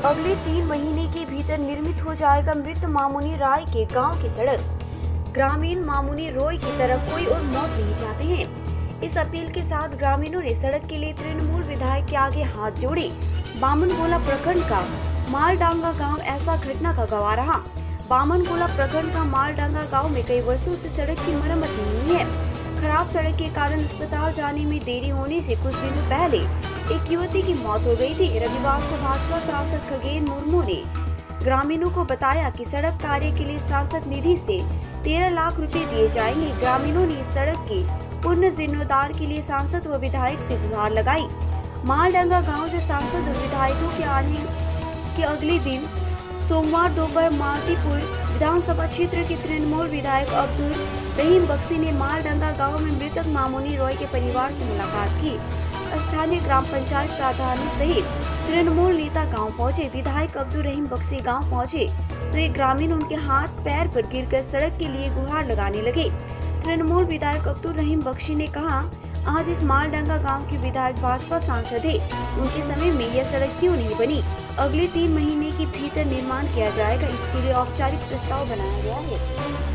अगले 3 महीने के भीतर निर्मित हो जाएगा मृत मामुनी राय के गांव की सड़क। ग्रामीण मामुनी रॉय की तरफ कोई और मौत नहीं चाहते हैं। इस अपील के साथ ग्रामीणों ने सड़क के लिए तृणमूल विधायक के आगे हाथ जोड़े। बामनगोला प्रखंड का मालडांगा गांव ऐसा घटना का गवाह रहा। बामनगोला प्रखंड का मालडांगा गांव में कई वर्षों से सड़क की मरम्मत नहीं हुई है। खराब सड़क के कारण अस्पताल जाने में देरी होने से कुछ दिनों पहले एक युवती की मौत हो गई थी। रविवार को भाजपा सांसद खगेन मुर्मू ने ग्रामीणों को बताया कि सड़क कार्य के लिए सांसद निधि से 13 लाख रुपए दिए जाएंगे। ग्रामीणों ने इस सड़क के पुनर्जीर्णोद्धार के लिए सांसद व विधायक से गुहार लगाई। मालडांगा गांव से सांसद और विधायकों के आने के अगले दिन सोमवार दोपहर मालतीपुर विधानसभा क्षेत्र के तृणमूल विधायक अब्दुल रहीम बख्शी ने मालडांगा गांव में मृतक मामुनी रॉय के परिवार से मुलाकात की। स्थानीय ग्राम पंचायत प्रधानों सहित तृणमूल नेता गांव पहुंचे। विधायक अब्दुल रहीम बख्शी गांव पहुंचे तो एक ग्रामीण उनके हाथ पैर पर गिरकर सड़क के लिए गुहार लगाने लगे। तृणमूल विधायक अब्दुल रहीम बख्शी ने कहा, आज इस मालडांगा गांव के विधायक भाजपा सांसद है, उनके समय में यह सड़क क्यों नहीं बनी? अगले 3 महीने के भीतर निर्माण किया जाएगा। इसके लिए औपचारिक प्रस्ताव बनाया गया है।